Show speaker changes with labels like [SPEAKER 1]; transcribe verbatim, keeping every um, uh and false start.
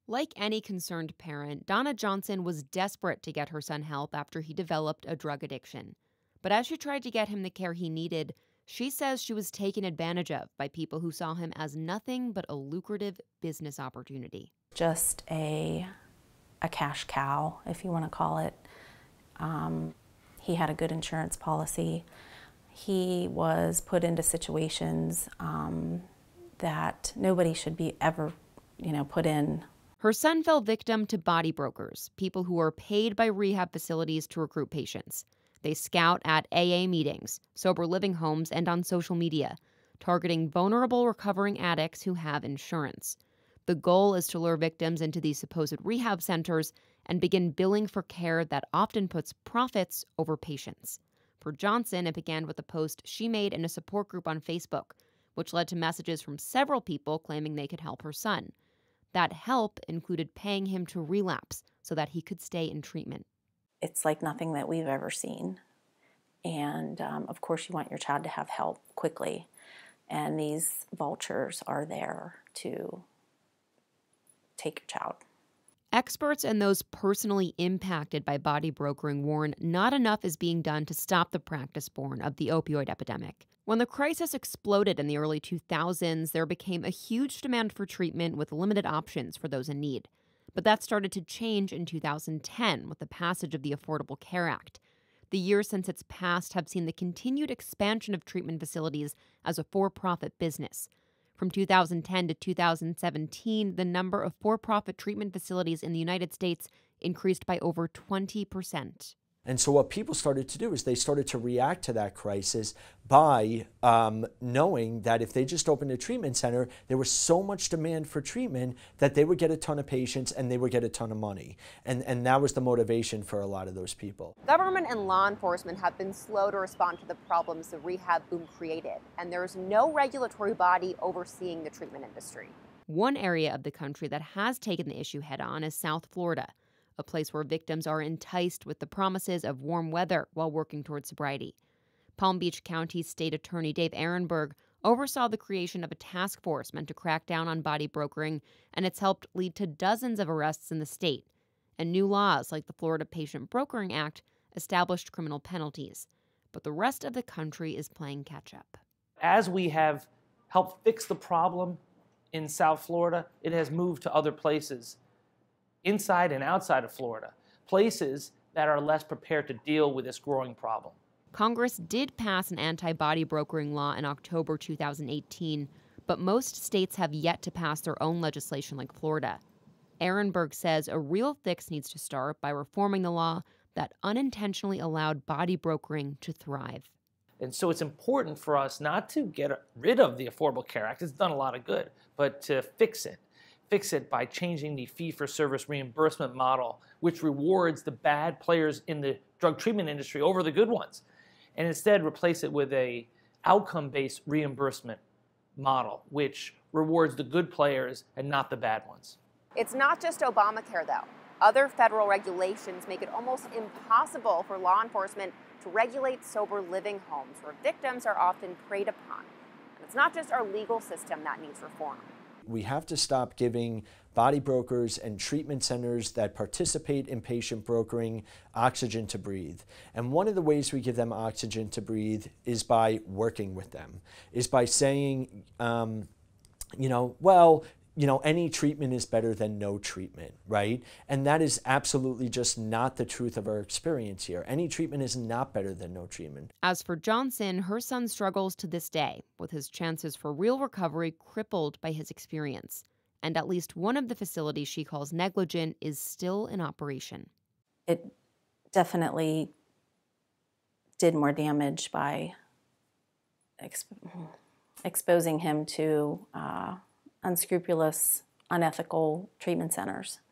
[SPEAKER 1] Like any concerned parent, Donna Johnson was desperate to get her son help after he developed a drug addiction. But as she tried to get him the care he needed, she says she was taken advantage of by people who saw him as nothing but a lucrative business opportunity.
[SPEAKER 2] Just a, a cash cow, if you want to call it. Um, he had a good insurance policy. He was put into situations um, that nobody should be ever, you know, put in.
[SPEAKER 1] Her son fell victim to body brokers, people who are paid by rehab facilities to recruit patients. They scout at A A meetings, sober living homes, and on social media, targeting vulnerable recovering addicts who have insurance. The goal is to lure victims into these supposed rehab centers and begin billing for care that often puts profits over patients. For Johnson, it began with a post she made in a support group on Facebook, which led to messages from several people claiming they could help her son. That help included paying him to relapse so that he could stay in treatment.
[SPEAKER 2] It's like nothing that we've ever seen. And um, of course you want your child to have help quickly. And these vultures are there to take your child.
[SPEAKER 1] Experts and those personally impacted by body brokering warn not enough is being done to stop the practice born of the opioid epidemic. When the crisis exploded in the early two thousands, there became a huge demand for treatment with limited options for those in need. But that started to change in two thousand ten with the passage of the Affordable Care Act. The years since its passed have seen the continued expansion of treatment facilities as a for-profit business. From two thousand ten to two thousand seventeen, the number of for-profit treatment facilities in the United States increased by over twenty percent.
[SPEAKER 3] And so what people started to do is they started to react to that crisis by um, knowing that if they just opened a treatment center, there was so much demand for treatment that they would get a ton of patients and they would get a ton of money. And, and that was the motivation for a lot of those people.
[SPEAKER 4] Government and law enforcement have been slow to respond to the problems the rehab boom created, and there's no regulatory body overseeing the treatment industry.
[SPEAKER 1] One area of the country that has taken the issue head-on is South Florida, a place where victims are enticed with the promises of warm weather while working toward sobriety. Palm Beach County State Attorney Dave Ehrenberg oversaw the creation of a task force meant to crack down on body brokering, and it's helped lead to dozens of arrests in the state. And new laws like the Florida Patient Brokering Act established criminal penalties. But the rest of the country is playing catch-up.
[SPEAKER 5] As we have helped fix the problem in South Florida, it has moved to other places inside and outside of Florida, places that are less prepared to deal with this growing problem.
[SPEAKER 1] Congress did pass an anti-body brokering law in October two thousand eighteen, but most states have yet to pass their own legislation like Florida. Ehrenberg says a real fix needs to start by reforming the law that unintentionally allowed body brokering to thrive.
[SPEAKER 5] And so it's important for us not to get rid of the Affordable Care Act. It's done a lot of good, but to fix it. Fix it by changing the fee-for-service reimbursement model, which rewards the bad players in the drug treatment industry over the good ones, and instead replace it with a outcome-based reimbursement model, which rewards the good players and not the bad ones.
[SPEAKER 4] It's not just Obamacare, though. Other federal regulations make it almost impossible for law enforcement to regulate sober living homes where victims are often preyed upon. And it's not just our legal system that needs reform.
[SPEAKER 3] We have to stop giving body brokers and treatment centers that participate in patient brokering oxygen to breathe. And one of the ways we give them oxygen to breathe is by working with them, is by saying, um, you know, well, you know, any treatment is better than no treatment, right? And that is absolutely just not the truth of our experience here. Any treatment is not better than no treatment.
[SPEAKER 1] As for Johnson, her son struggles to this day, with his chances for real recovery crippled by his experience. And at least one of the facilities she calls negligent is still in operation.
[SPEAKER 2] It definitely did more damage by exp exposing him to uh, unscrupulous, unethical treatment centers.